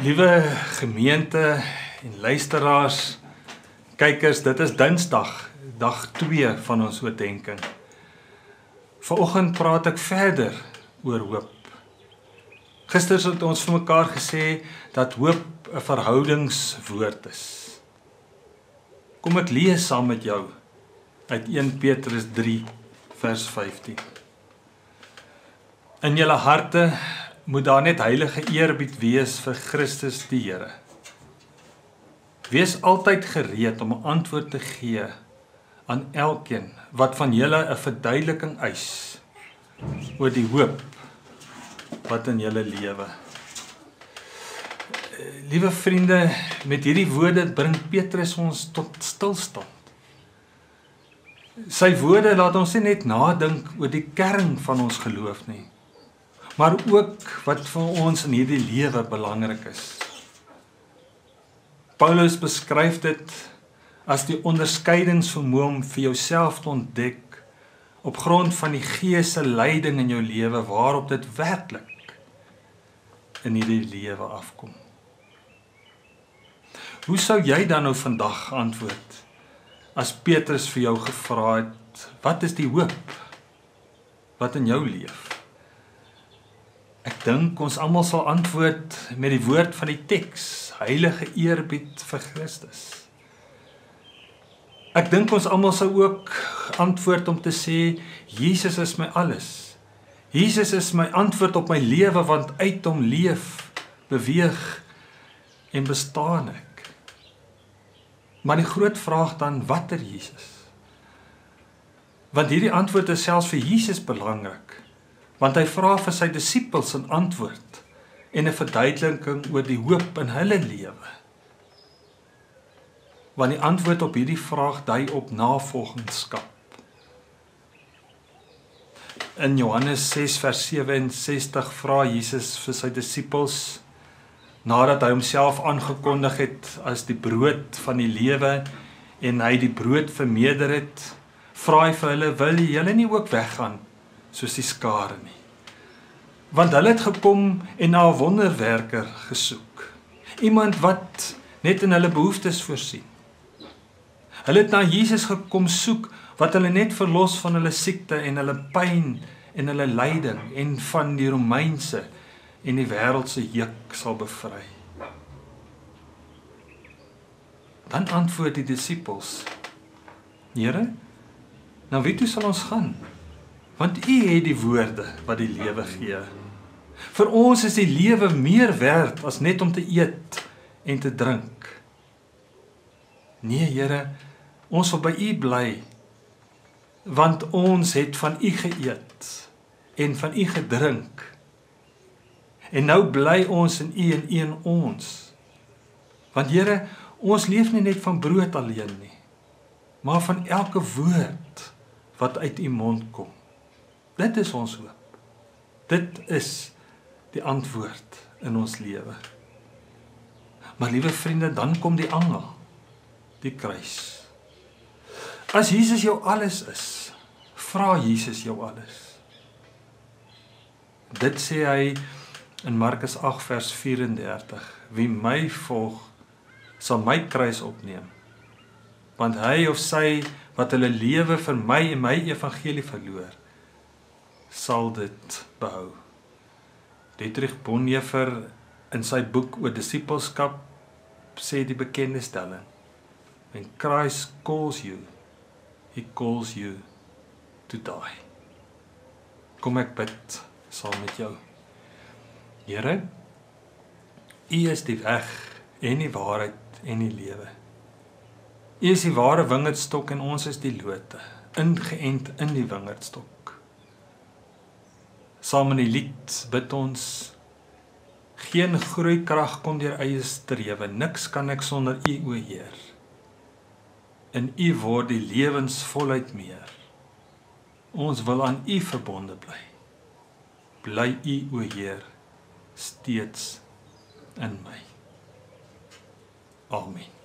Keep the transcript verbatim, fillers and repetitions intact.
Liewe gemeente en luisteraars, kykers, dit is Dinsdag, dag twee van ons oordenking. Vanoggend praat ek verder oor hoop. Gister het ons vir mekaar gesê dat hoop 'n verhoudingswoord is. Kom ek lees saam met jou uit Eerste Petrus drie vers vyftien. In julle harte moet daar net heilige eerbied wees vir Christus die Here. Wees altyd gereed om 'n antwoord te gee aan elkeen wat van julle 'n verduideliking eis oor die hoop wat in julle lewe. Liewe vriende, met hierdie woorde bring Petrus ons tot stilstand. Sy woorde laat ons nie net nadink oor die kern van ons geloof nie, maar ook wat vir ons in hierdie lewe belangrik is. Paulus beskryf dit as die onderskeidingsvermoë om vir jouself te ontdek op grond van die Gees se leiding in jou lewe waarop dit werklik in hierdie lewe afkom. Hoe sou jy dan nou vandag antwoord as Petrus vir jou gevra het, wat is die hoop wat in jou leef? Ek dink ons almal sal antwoord met die woord van die teks, heilige eerbied vir Christus. Ek dink ons almal sou ook antwoord om te sê, Jesus is my alles. Jesus is my antwoord op my lewe, want uit hom leef, beweeg en bestaan ek. Maar die groot vraag dan, watter Jesus? Want hierdie antwoord is selfs vir Jesus belangrik. Want hy vra vir sy disippels 'n antwoord en 'n verduideliking oor die hoop in hulle lewe. Want die antwoord op hierdie vraag dui op navolgingskap. In Johannes ses vers sewe-en-sestig vra Jesus vir sy disippels, nadat hy homself aangekondig het as die brood van die lewe en hy die brood vermeerder het, vra hy vir hulle, wil julle nie ook weggaan soos die skare nie. Want hulle het gekom en na 'n wonderwerker gesoek. Iemand wat net in hulle behoeftes voorsien. Hulle het na Jesus gekom soek wat hulle net verlos van hulle siekte en hulle pyn en hulle lyding en van die Romeinse en die wêreldse juk sal bevry. Dan antwoord die disippels, Here, na wie toe sal ons gaan? Want U het die woorde wat die lewe gee. Vir ons is die lewe meer werd as net om te eet en te drink. Nee, Here, ons wil by U bly, want ons het van U geëet en van U gedrink. En nou bly ons in U en U in ons. Want Here, ons leef nie net van brood alleen nie, maar van elke woord wat uit U mond kom. Dit is ons hoop. Dit is die antwoord in ons lewe. Maar liewe vriende, dan kom die angel, die kruis. As Jesus jou alles is, vra Jesus jou alles. Dit sê hy in Markus agt vers vyf-en-dertig, wie my volg, sal my kruis opneem, want hy of sy wat hulle lewe vir my en my evangelie verloor, sal dit behou. Dietrich Bonhoeffer in sy boek oor disippelskap sê die bekende stelling, when Christ calls you, he calls you to die. Kom ek bid saam met jou. Here, U is die weg en die waarheid en die lewe. U is die ware wingerdstok en ons is die lote, ingeënt in die wingerdstok. Saam in die lied bid ons, geen groeikrag kom deur eie strewe, niks kan ek sonder U, o Heer. In U word die lewensvolheid meer. Ons wil aan U verbonde bly. Bly U, o Heer, steeds in my. Amen.